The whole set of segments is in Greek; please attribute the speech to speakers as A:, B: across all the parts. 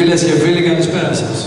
A: Φίλες και φίλοι, καλησπέρα σας.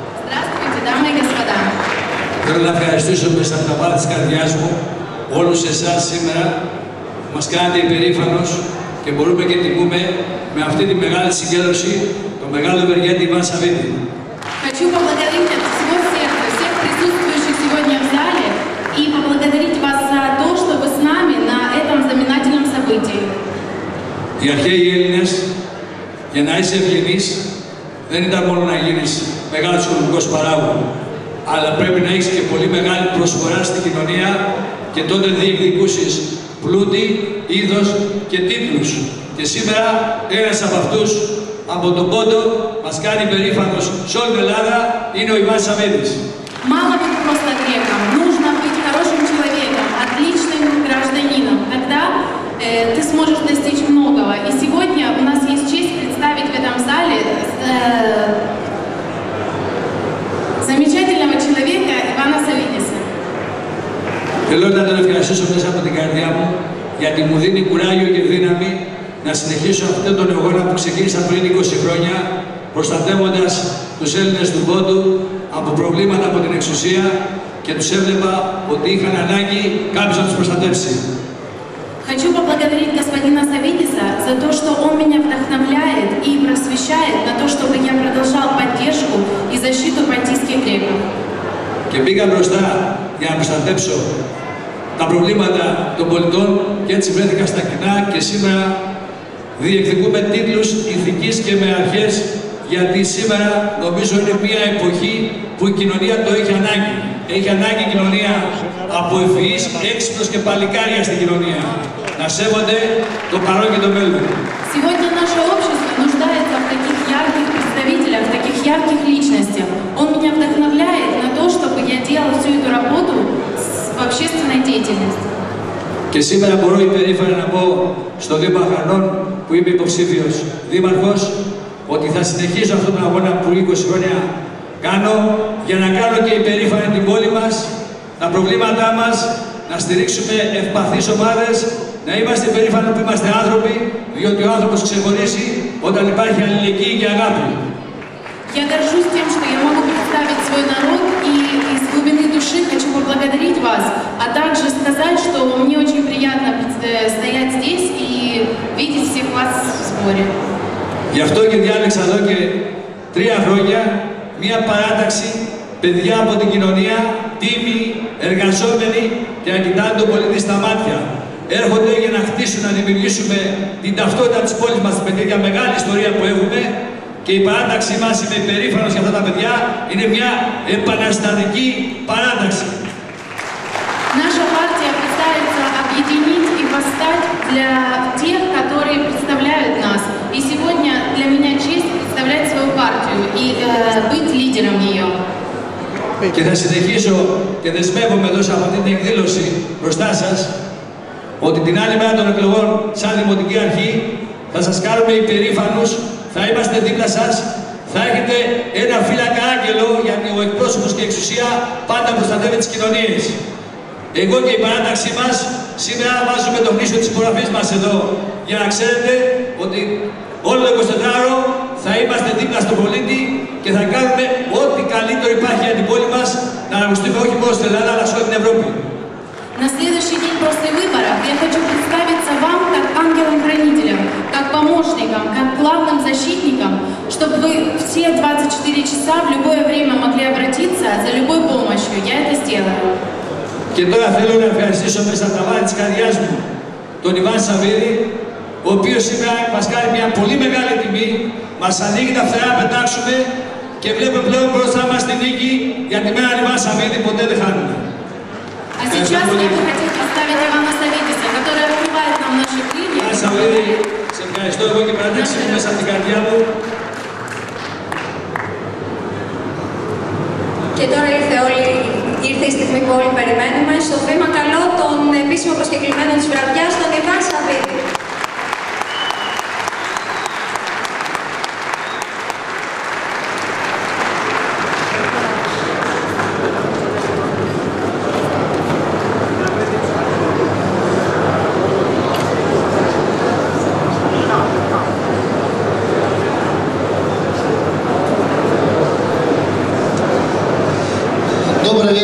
A: Θέλω να ευχαριστήσω μέσα από τα βάθη της καρδιάς μου όλους εσάς σήμερα που μας κάνετε υπερήφανος και μπορούμε και τιμούμε με αυτή τη μεγάλη συγκέντρωση τον μεγάλο ευεργέτη Иван Саввидий.
B: Хочу поблагодарить от всего сердца всех присутствующих сегодня в зале и поблагодарить вас за то, что вы с нами на этом знаменательном событии.
A: Οι αρχαίοι Έλληνες, για να είσαι ευγενής, δεν ήταν μόνο να γίνεις μεγάλος οικονομικός παράγων, αλλά πρέπει να έχεις και πολύ μεγάλη προσφορά στην κοινωνία και τότε διεκδικούσεις πλούτη, είδος και τίτλους. Και σήμερα ένας από αυτούς, από τον Πόντο, μας κάνει περήφανος σε όλη την Ελλάδα, είναι ο Иван Саввидий.
B: Мало быть просто греком, нужно быть хорошим человеком, отличным гражданином. Тогда ты сможешь достичь многого. И сегодня у нас есть честь представить в этом зале замечательного человека Ивана Саввидиса.
A: Θέλω να τον ευχαριστήσω μέσα από την καρδιά μου, γιατί μου δίνει κουράγιο και δύναμη να συνεχίσω αυτόν τον αγώνα που ξεκίνησα πριν 20 χρόνια, προστατεύοντας τους Έλληνες του Πόντου από προβλήματα από την εξουσία και τους έβλεπα ότι είχαν ανάγκη κάποιος να τους προστατεύσει.
B: Хочу поблагодарить господина Саввидиса за то, что он меня вдохновляет и просвещает на то, чтобы я продолжал поддержку и защиту понтийских греков.
A: Και πήγα μπροστά για να προστατέψω τα προβλήματα των πολιτών και έτσι βρέθηκα στα κοινά και σήμερα διεκδικούμε τίτλους ηθικής και με αρχές, γιατί σήμερα νομίζω είναι μια εποχή που η κοινωνία το έχει ανάγκη. Έχει ανάγκη η κοινωνία από ευφυείς, έξυπνους και παλικάρια στην κοινωνία. Να σέβονται το παρόν και το μέλλον.
B: Сегодня наше общество нуждается в таких ярких представителях, в таких ярких личностях. Он меня вдохновляет на то, чтобы я делал всю эту работу в общественной деятельности.
A: Και σήμερα μπορώ υπερήφανα να πω στο Δήμο Αχανών, που είμαι υποψήφιος δήμαρχος, ότι θα συνεχίσω αυτόν τον αγώνα που 20 χρόνια κάνω για να κάνω και υπερήφανα την πόλη μας, τα προβλήματά μας, να στηρίξουμε ευπαθείς ομάδες, να είμαστε υπερήφανοι που είμαστε άνθρωποι, διότι ο άνθρωπος ξεχωρίζει όταν υπάρχει αλληλεγγύη και αγάπη.
B: Я горжусь тем, что я могу представить свой народ, и из глубины души хочу поблагодарить вас, а также сказать, что мне очень приятно стоять здесь и видеть всех вас в сборе.
A: Γι' αυτό και διάλεξα εδώ και 3 χρόνια μία παράταξη, παιδιά από την κοινωνία, τίμοι, εργαζόμενοι και να κοιτάνε τον πολίτη στα μάτια. Έρχονται για να χτίσουν, να δημιουργήσουμε την ταυτότητα της πόλης μας με τέτοια μεγάλη ιστορία που έχουμε, και η παράταξή μας, είμαι υπερήφανος για αυτά τα παιδιά, είναι μια επαναστατική παράταξη.
B: Наша партия пытается объединить и восстать для тех, которые представляют нас. И сегодня для меня честь представлять свою партию и быть лидером ее.
A: Και θα συνεχίσω και δεσμεύομαι εδώ σε αυτή την εκδήλωση μπροστά σας, ότι την άλλη μέρα των εκλογών, σαν Δημοτική Αρχή, θα σας κάνουμε υπερήφανους, θα είμαστε δίπλα σας, θα έχετε ένα φύλακα άγγελο, γιατί ο εκπρόσωπος και η εξουσία πάντα προστατεύει τις κοινωνίες. Εγώ και η παράταξή μας σήμερα βάζουμε το γνήσιο της υπογραφής μας εδώ, για να ξέρετε ότι όλο το 24ωρο θα είμαστε δίπλα στον πολίτη και θα κάνουμε ό,τι καλύτερο υπάρχει για την πόλη μας, να αναγνωστούμε όχι μόνο στην Ελλάδα, αλλά σε όλη την Ευρώπη.
B: На следующий день после выборов я хочу представиться вам как ангелом-хранителем, как помощником, как главным защитником, чтобы вы все 24 часа в любое время могли обратиться за любой помощью. Я это сделаю.
A: Και τώρα θέλω να ευχαριστήσω μέσα από τα βάθη της καρδιάς μου τον Иван Саввидий, ο οποίος σήμερα μας κάνει μια πολύ μεγάλη τιμή, μας ανοίγει τα φτερά να πετάξουμε και βλέπουμε πλέον μπροστά μας την νίκη, γιατί με έναν Иван Саввидий ποτέ δεν χάνουμε.
B: А сейчас я бы хотела представить Ивана Саввидиса, который открывает нам наши крылья.
A: Иван Саввidий, σε ευχαριστώ εγώ και παράταξη μου μέσα από την καρδιά μου.
C: Και τώρα ήρθε η στιγμή που όλοι περιμένουμε. Στο βήμα καλώ τον επίσημο προσκεκλημένο της βραδιάς, τον Иван Саввидий.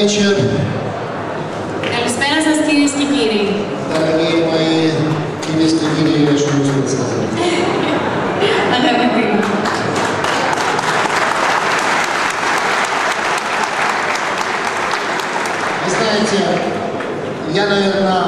D: вечер.
B: Καλησπέρα σας κυρίες και κύριοι.
D: Дорогие мои киевские гири, я еще не успел сказать.
B: Αγαπητοί.
D: Вы знаете, я, наверное,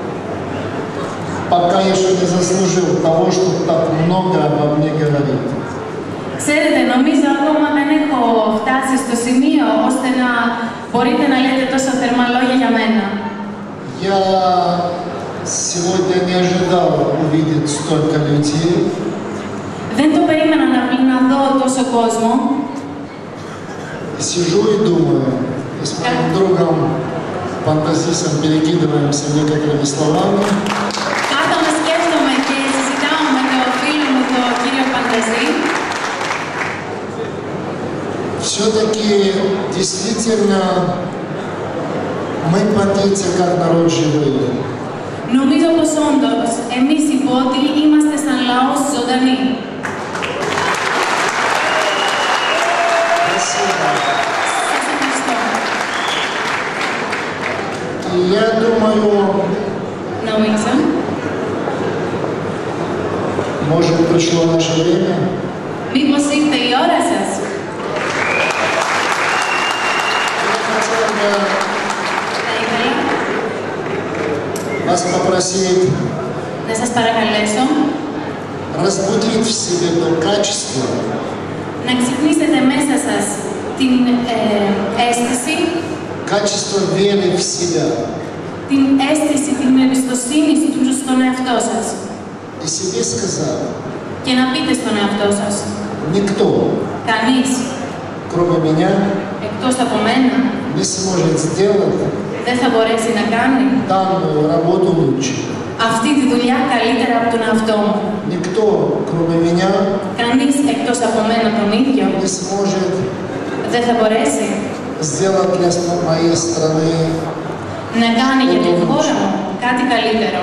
D: пока еще не заслужил того, чтобы так много обо мне говорить.
B: Ξέρετε, νομίζω ακόμα δεν έχω φτάσει στο σημείο ώστε να μπορείτε να λέτε τόσο θερμά λόγια για μένα.
D: Я сегодня не ожидал увидеть столько людей.
B: Δεν το περίμενα να δω τόσο κόσμο.
D: Сижу и думаю, и с моим другом фантазистом перекидываемся некоторыми словами.
B: Κάθομαι, σκέφτομαι και συζητάω με τον φίλο μου, τον κύριο Φανταζή.
D: Все-таки действительно мы платимся как народ живой.
B: Νομίζω πως όντως εμείς οι Πότοι είμαστε σαν λαός ζωντανοί.
D: Спасибо.
B: Σας ευχαριστώ.
D: И я думаю,
B: Νομίζω,
D: может, пришло наше время.
B: μήπως ήρθε η ώρα σας.
D: Я хотел бы
B: Θα ήθελα
D: вас попросить
B: να σας παρακαλέσω
D: разбудить в себе то качество,
B: να ξυπνήσετε μέσα σας την αίσθηση,
D: качество веры в себя.
B: την αίσθηση, την εμπιστοσύνη στον εαυτό σας
D: И себе сказать,
B: και να πείτε στον εαυτό σας,
D: никто,
B: κανείς
D: кроме меня,
B: εκτός από μένα
D: не сможет сделать
B: δεν θα μπορέσει να κάνει
D: данную работу лучше.
B: αυτή τη δουλειά καλύτερα από τον εαυτό μου.
D: Никто, кроме меня,
B: Κανείς εκτός από μένα τον ίδιο
D: не сможет
B: δεν θα μπορέσει
D: сделать для моей страны.
B: να κάνει για την χώρα μου κάτι καλύτερο.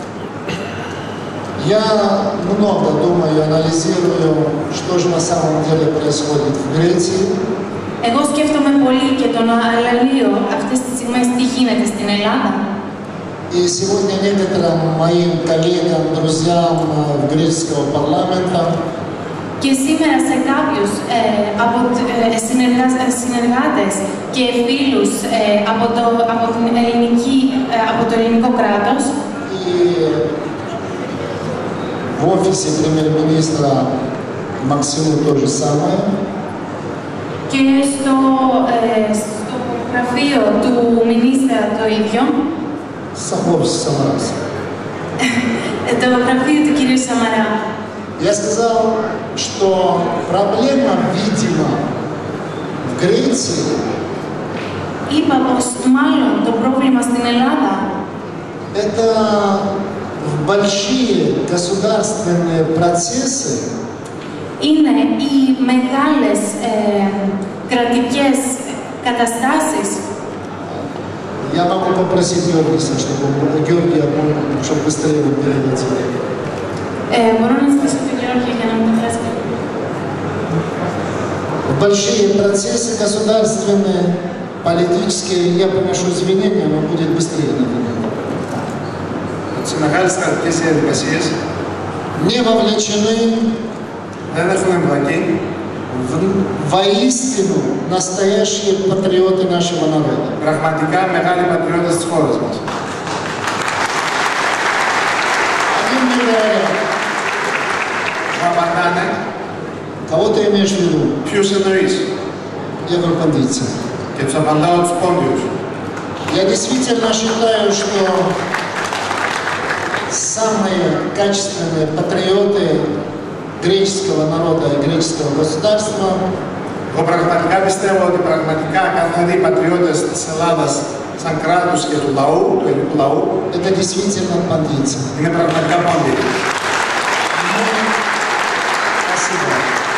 D: Я много думаю, анализирую, что же на самом деле происходит в Греции.
B: Εγώ σκέφτομαι πολύ και τον αναλύω αυτές τις στιγμές τι γίνεται στην Ελλάδα.
D: И сегодня некоторым моим коллегам, друзьям греческого парламента
B: Και σήμερα σε κάποιους συνεργάτες και φίλους από το ελληνικό κράτος
D: и в офисе премьер-министра Максиму то же самое,
B: και στο γραφείο του Μινίστρα το ίδιο,
D: Сахович Самарас.
B: το γραφείο του κυρίου Σαμαρά.
D: Я сказал, что проблема, видимо, в Греции
B: Είπα πως μάλλον το πρόβλημα στην Ελλάδα
D: это в большие государственные процессы
B: είναι οι μεγάλες κρατικές καταστάσεις.
D: Я могу попросить Георгия, чтобы быстрее его передать.
B: Μπορώ να ζητήσω τον Γιώργη για να μου μεταφράσει.
D: В большие процессы государственные, политические, я приношу извинения, но будет быстрее, наверное.
A: Σε μεγάλες κρατικές διαδικασίες
D: Не вовлечены
A: δεν έχουν εμπλακεί
D: воистину настоящие патриоты нашего народа.
A: πραγματικά μεγάλοι πατριώτες της χώρας μας.
D: Они мне говорят,
A: Μου απαντάνε,
D: кого ты имеешь в виду?
A: ποιους εννοείς?
D: Я говорю, кондиция.
A: Και τους απαντάω τους πόντιους.
D: Я действительно считаю, что самые качественные патриоты греческого народа и греческого государства
A: Εγώ πραγματικά πιστεύω ότι πραγματικά καθαροί πατριώτες της Ελλάδας σαν κράτους και του λαού, του ελληνικού λαού,
D: это действительно кондиция.
A: είναι πραγματικά πόντιοι.
D: Спасибо.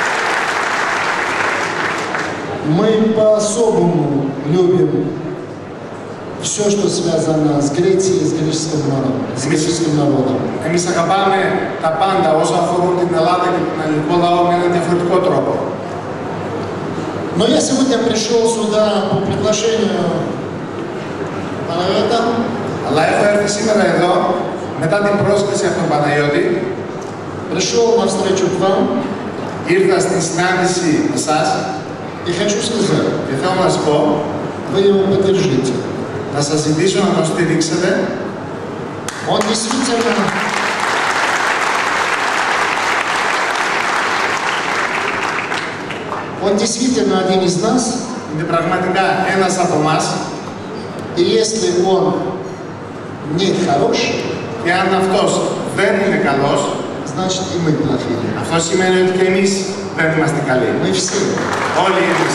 D: Мы по-особому любим все, что связано с Грецией и с греческим народом.
A: Εμείς αγαπάμε τα πάντα όσα αφορούν την Ελλάδα και τον ελληνικό λαό με έναν διαφορετικό τρόπο.
D: Но я сегодня пришел сюда по приглашению
E: Αλλά έχω έρθει σήμερα εδώ, μετά την πρόσκληση από τον Παναγιώτη,
D: пришел навстречу к вам
E: ήρθα στην συνάντηση με εσάς
D: и хочу сказать,
E: και θέλω να σας πω,
D: вы его поддержите.
E: να σας ζητήσω να τον στηρίξετε.
D: Он действительно один из нас,
E: Είναι πραγματικά ένας από εμάς
D: и если он не хорош,
E: και αν αυτός δεν είναι καλός,
D: значит и мы плохие.
E: αυτό σημαίνει ότι και εμείς δεν είμαστε καλοί.
D: Мы все.
E: Όλοι εμείς.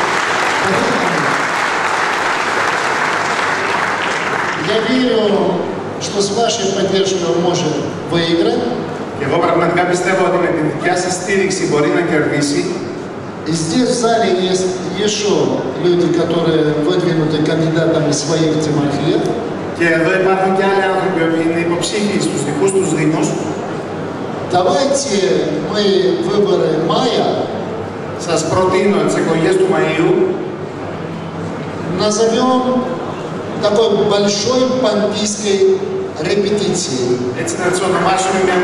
D: Я верю, что с вашей поддержкой он может выиграть.
E: Και εγώ πραγματικά πιστεύω ότι με την δικιά σας στήριξη μπορεί να κερδίσει.
D: И здесь в зале есть еще люди, которые выдвинуты кандидатами своих демархиях.
E: Και εδώ υπάρχουν και άλλοι άνθρωποι που είναι υποψήφιοι στους δικούς τους δήμους.
D: Давайте мы выборы мая
E: Σας προτείνω τις εκλογές του Μαΐου
D: назовем такой большой помпийской репетицией.
E: έτσι να τις ονομάσουμε μια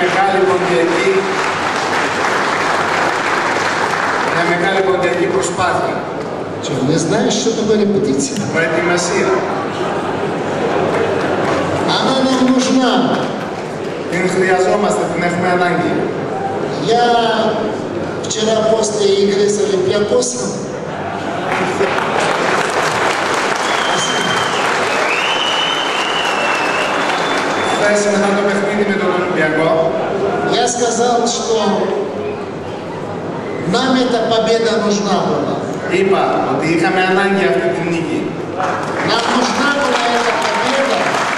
E: μεγάλη ποντιακή προσπάθεια.
D: Что, не знаешь, что такое репетиция?
E: Προετοιμασία.
D: Она нам нужна.
E: Την χρειαζόμαστε, την έχουμε ανάγκη.
D: Я вчера после игры с Олимпиакосом
E: Χθες μετά το παιχνίδι με τον Ολυμπιακό,
D: я сказал, что нам эта победа нужна была.
E: είπα ότι είχαμε ανάγκη αυτή την νίκη.
D: Нам нужна была эта победа,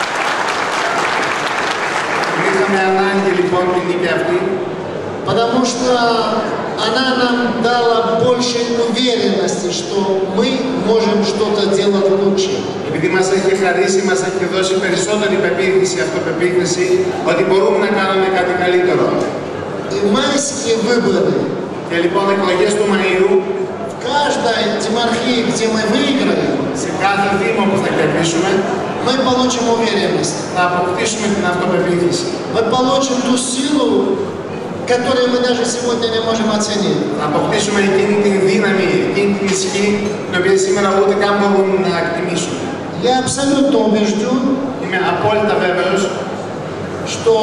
E: Είχαμε ανάγκη λοιπόν την νίκη αυτή,
D: потому что она нам дала больше уверенности, что мы можем что-то делать лучше.
E: επειδή μας έχει χαρίσει, μας έχει δώσει περισσότερη πεποίθηση, αυτοπεποίθηση, ότι μπορούμε να κάνουμε κάτι καλύτερο.
D: И майские выборы
E: Και λοιπόν εκλογές του Μαΐου,
D: в каждой демархии, где мы выиграем,
E: σε κάθε δήμο που θα κερδίσουμε,
D: мы получим уверенность.
E: θα αποκτήσουμε την αυτοπεποίθηση.
D: Мы получим ту силу, которую мы даже сегодня не можем оценить.
E: Θα αποκτήσουμε εκείνη την δύναμη, εκείνη την ισχύ, την οποία σήμερα ούτε καν μπορούμε να εκτιμήσουμε.
D: Я абсолютно убежден,
E: Είμαι απόλυτα βέβαιος
D: что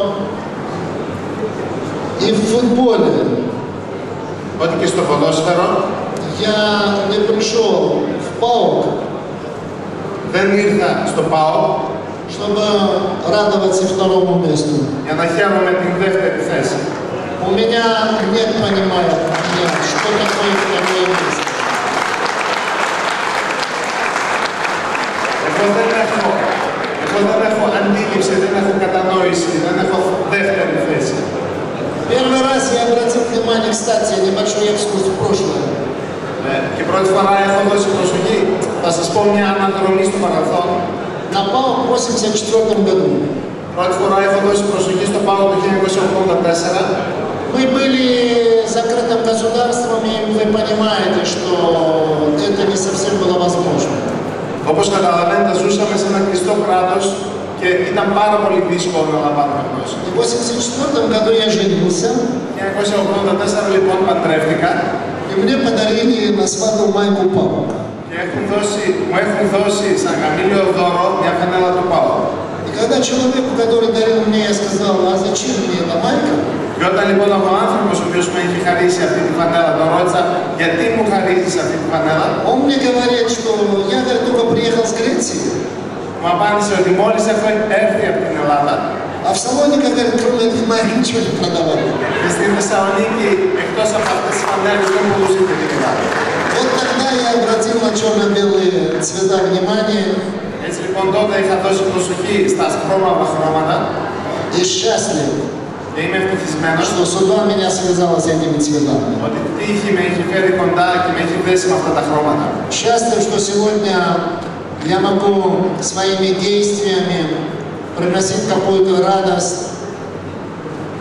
D: и в футболе
E: ότι και στο ποδόσφαιρο
D: я не пришел в ПАОК,
E: δεν ήρθα στο ΠΑΟ
D: чтобы радоваться второму месту.
E: για να χαίρομαι την δεύτερη θέση.
D: У меня нет понимания, что такое второе место.
E: Εγώ δεν έχω αντίληψη, δεν έχω κατανόηση, δεν έχω δεύτερη θέση.
D: Первый раз я обратил внимание, кстати, небольшой экскурс в прошлое.
E: Και πρώτη φορά έχω δώσει προσοχή. Θα σας πω μια αναδρομή στο παρελθόν.
D: На ПАОК в 1984 году.
E: Πρώτη φορά έχω δώσει προσοχή στο ΠΑΟ το 1984.
D: Мы были закрытым государством, и вы понимаете, что это не совсем было возможно.
E: Όπως καταλαβαίνετε, ζούσαμε σε ένα κλειστό κράτος και ήταν πάρα πολύ δύσκολο να λαμβάνουμε γνώση.
D: И в 1984 году я женился,
E: Το 1984 λοιπόν παντρεύτηκα
D: и мне подарили на свадьбу майку ПАОКа.
E: και μου έχουν δώσει σαν γαμήλιο δώρο μια φανέλα του ΠΑΟ.
D: И когда человеку, который дарил мне, я сказал, а зачем мне эта майка?
E: Και όταν λοιπόν ο άνθρωπος ο οποίος μου έχει χαρίσει αυτή τη φανέλα τον ρώτησα γιατί μου χαρίζεις αυτή τη φανέλα,
D: Он мне говорит, что я только приехал с Греции,
E: μου απάντησε ότι μόλις έχω έρθει από την Ελλάδα
D: а в Салониках, говорит, кроме этой майки ничего не продавали.
E: και στη Θεσσαλονίκη εκτός από αυτές τις φανέλες δεν μπορούσε και τίποτα.
D: Вот тогда я обратил на черно-белые цвета внимание
E: Έτσι λοιπόν τότε είχα δώσει προσοχή στα ασπρόμαυρα χρώματα
D: и счастлив,
E: και είμαι ευτυχισμένος
D: что судьба меня связала с этими цветами.
E: ότι η τύχη με έχει φέρει κοντά και με έχει δέσει με αυτά τα χρώματα.
D: Счастлив, что сегодня я могу своими действиями приносить какую-то радость в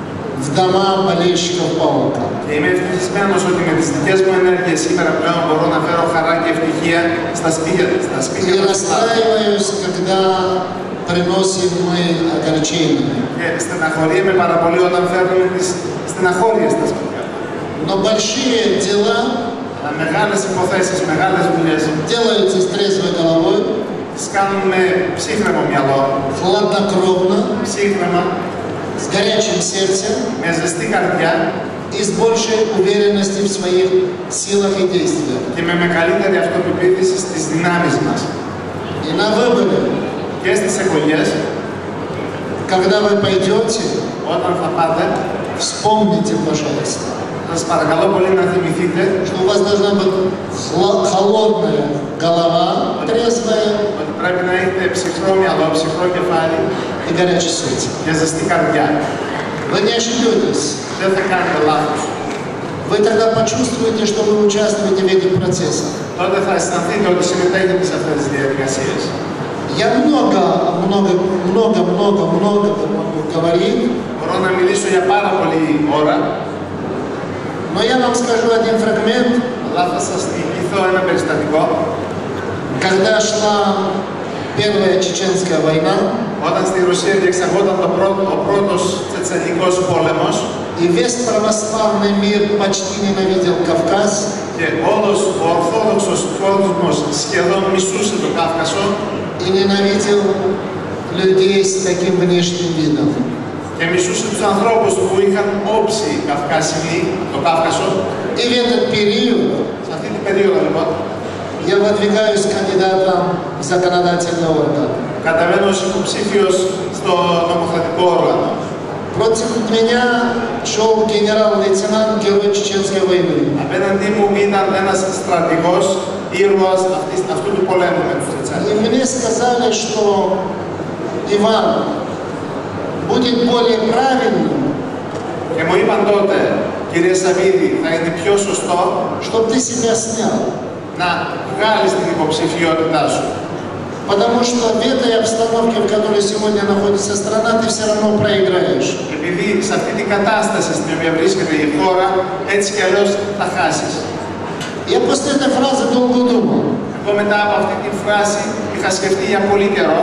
D: в дома болельщиков Паука.
E: Και είμαι ευτυχισμένος ότι με τις δικές μου ενέργειες σήμερα πλέον μπορώ να φέρω χαρά και ευτυχία στα σπίτια
D: И
E: των σπουδών.
D: расстраиваюсь, когда приносим мы огорчения.
E: Και στεναχωριέμαι πάρα πολύ όταν φέρνουμε τις στεναχώριες στα σπίτια.
D: Но большие дела
E: Αλλά μεγάλες υποθέσεις, μεγάλες δουλειές
D: делаются с трезвой головой,
E: τις κάνουμε με ψύχρεμο μυαλό,
D: хладнокровно,
E: ψύχρεμα,
D: с горячим сердцем
E: με ζεστή καρδιά
D: и с большей уверенностью в своих силах и действиях.
E: και με μεγαλύτερη αυτοπεποίθηση στις δυνάμεις μας.
D: И на выборы,
E: Και στις εκλογές,
D: когда вы пойдете,
E: όταν θα πάτε,
D: вспомните, пожалуйста,
E: σας παρακαλώ πολύ να θυμηθείτε
D: что у вас должна быть холодная голова, трезвая
E: ότι πρέπει να έχετε ψυχρό μυαλό, ψυχρό кефάλι
D: и горячее сердце.
E: και ζεστή καρδιά.
D: Вы не ошибетесь.
E: Δεν θα κάνετε лάθος.
D: Вы тогда почувствуете, что вы участвуете в этих процессах.
E: Τότε θα αισθανθείτε ότι συμμετέχετε σε αυτές τις διαδικασίες.
D: Я много могу говорить,
E: Μπορώ να μιλήσω για πάρα πολλή ώρα,
D: но я вам скажу один фрагмент,
E: αλλά θα σας διηγηθώ ένα περιστατικό.
D: когда шла Первая Чеченская война,
E: Όταν στη Ρωσία διεξαγόταν ο πρώτος τσετσενικός πόλεμος
D: и весь православный мир почти ненавидел Кавказ,
E: και όλος ο Ορθόδοξος κόσμος σχεδόν μισούσε τον Κάφκασο
D: и ненавидел людей с таким внешним видом.
E: και μισούσε τους ανθρώπους που είχαν όψη καυκάσινη, το Κάφκασο.
D: И в этот период
E: Σε αυτή την περίοδο λοιπόν
D: я выдвигаюсь кандидатом в законодательный орган.
E: καταβαίνω ως υποψήφιος στο νομοθετικό όργανο.
D: Против меня шел генерал-лейтенант, герой Чеченской войны.
E: Απέναντί μου ήταν ένας στρατηγός, ήρωας αυτού του πολέμου με τους Τσετσένους.
D: И мне сказали, что Иван будет более правильным,
E: Και μου είπαν τότε, κύριε Σαββίδη, θα είναι πιο σωστό
D: чтобы ты себя снял.
E: να βγάλεις την υποψηφιότητά σου.
D: Потому что в этой обстановке, в которой сегодня находится страна, ты все равно проиграешь.
E: Επειδή σε αυτή την κατάσταση στην οποία βρίσκεται η χώρα, έτσι κι αλλιώς θα χάσεις.
D: Я после этой фразы долго думал.
E: Εγώ μετά από αυτή τη φράση είχα σκεφτεί για πολύ καιρό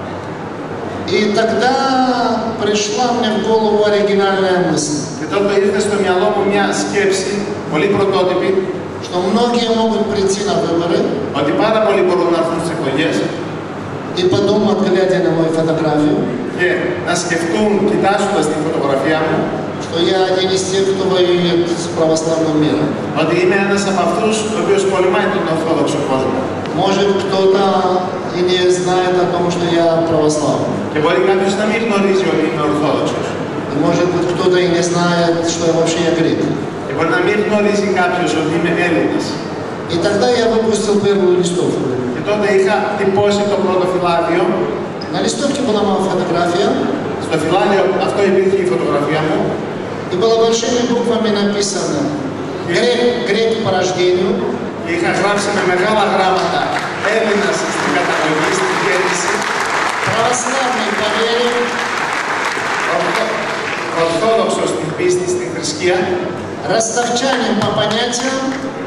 D: И тогда пришла мне в голову оригинальная мысль,
E: και τότε ήρθε στο μυαλό μου μια σκέψη, πολύ πρωτότυπη,
D: что многие могут прийти на выборы
E: ότι πάρα πολλοί μπορούν να έρθουν στις εκλογές
D: и подумать, глядя на мою фотографию,
E: και να σκεφτούν, κοιτάζοντας την φωτογραφία μου,
D: что я один из тех, кто воюет с православным миром.
E: ότι είμαι ένας από αυτούς ο οποίος πολεμάει τον Ορθόδοξο κόσμο.
D: Может, кто-то и не знает о том, что я православный.
E: Και μπορεί κάποιος να μην γνωρίζει ότι είμαι Ορθόδοξος.
D: И может быть, кто-то и не знает, что я вообще я грек.
E: Και μπορεί να μην γνωρίζει κάποιος ότι είμαι Έλληνας.
D: И тогда я выпустил первую листовку.
E: Και τότε είχα τυπώσει το πρώτο φυλάδιο.
D: На листовке была моя фотография,
E: Στο φυλάδιο αυτό υπήρχε η φωτογραφία μου.
D: и было большими буквами написано «Греки по рождению,
E: Και είχα γράψει με μεγάλα γράμματα Έλληνας στην καταγωγή, στην γέννηση,
D: православный по вере,
E: Ορθόδοξος στην πίστη, στην θρησκεία,
D: ростовчанин по понятиям,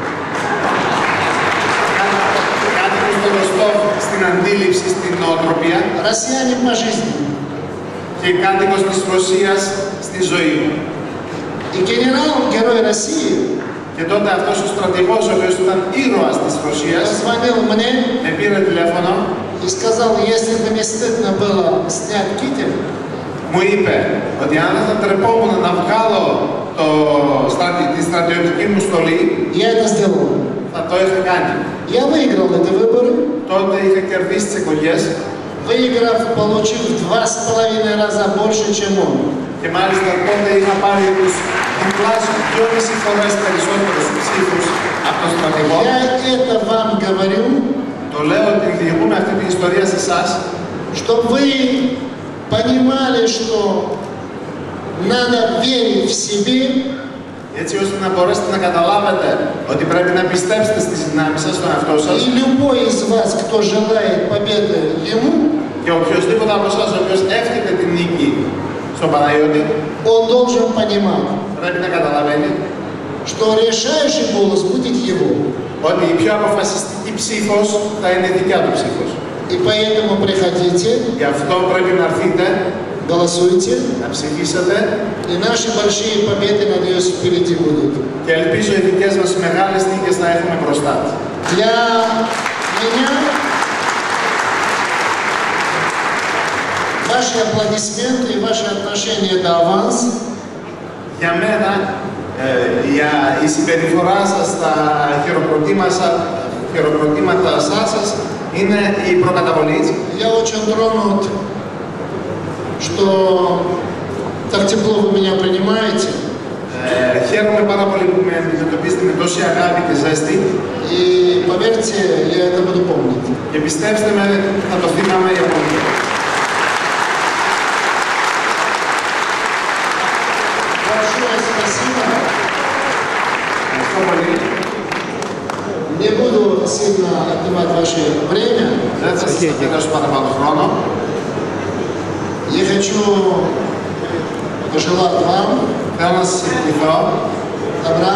E: κάτοικος του Ροστόβ στην αντίληψη, στην νοοτροπία
D: россиянин по жизни».
E: και κάτοικος της Ρωσίας στη ζωή μου.
D: И генерал, герой России,
E: Και τότε αυτός ο στρατηγός, ο οποίος ήταν ήρωας της Ρωσίας,
D: позвонил мне
E: με πήρε τηλέφωνο,
D: и сказал, если бы не стыдно было снять китель,
E: μου είπε ότι αν δεν θα τρεπόμουν να βγάλω τη στρατιωτική μου στολή,
D: я это сделал.
E: θα το είχα κάνει.
D: Я выиграл эти выборы,
E: Τότε είχα κερδίσει τις εκλογές
D: выиграв, получив в 2,5 раза больше, чем он.
E: και μάλιστα τότε είχα πάρει τους διπλάσιους 2,5 φορές περισσότερους ψήφους από τον στρατηγό.
D: Я это вам говорю,
E: Το λέω ότι διηγούμε αυτή την ιστορία σε εσάς,
D: чтобы вы понимали, что надо верить в себе,
E: έτσι ώστε να μπορέσετε να καταλάβετε ότι πρέπει να πιστέψετε στις δυνάμεις σας, στον εαυτό σας,
D: и любой из вас, кто желает победы ему,
E: και οποιοδήποτε από εσάς ο οποίος εύχεται την νίκη στον Παναγιώτη,
D: он должен понимать,
E: πρέπει να καταλαβαίνει
D: что решающий голос будет его.
E: ότι η πιο αποφασιστική ψήφος θα είναι η δικιά του ψήφος.
D: И поэтому приходите,
E: Γι' αυτό πρέπει να έρθετε,
D: голосуйте,
E: να ψηφίσετε
D: и наши большие победы, надеюсь, впереди будут.
E: και ελπίζω οι δικές μας μεγάλες νίκες να έχουμε μπροστά.
D: Для меня ваши аплодисменты и ваши отношения до аванс
E: Για μένα, η συμπεριφορά σας στα χειροκροτήματα σας είναι η προκαταβολή.
D: я очень тронут, что так тепло вы меня принимаете.
E: Χαίρομαι πάρα πολύ που με αντιμετωπίζετε με τόση αγάπη και ζέστη
D: И поверьте, я это буду помнить.
E: και πιστέψτε με, θα το θυμάμαι για πολύ.
D: Большое спасибо.
E: Ευχαριστώ πολύ.
D: Не буду сильно отнимать ваше время.
E: Δεν θα σας δώσω παραπάνω χρόνο.
D: Я хочу пожелать вам
E: Θέλω να σας ευχηθώ
D: добра,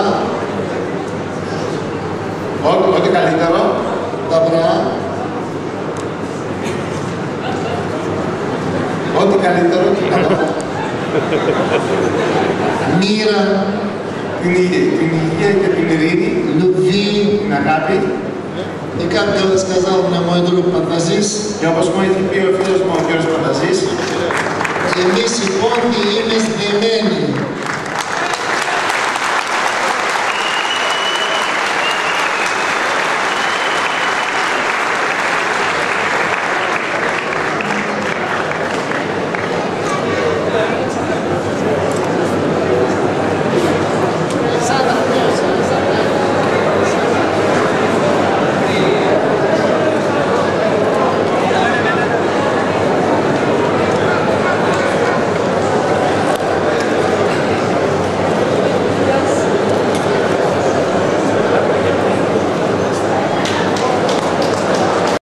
E: ό,τι καλύτερο,
D: добра,
E: ό,τι καλύτερο και καλό.
D: мира,
E: Την υγεία και την ειρήνη,
D: любви.
E: την αγάπη.
D: И как сказал мне мой друг Пантазис,
E: Και όπως μου έχει πει ο φίλος μου ο κ. Πανταζής,
D: εμείς οι πόντοι είμαστε δεμένοι.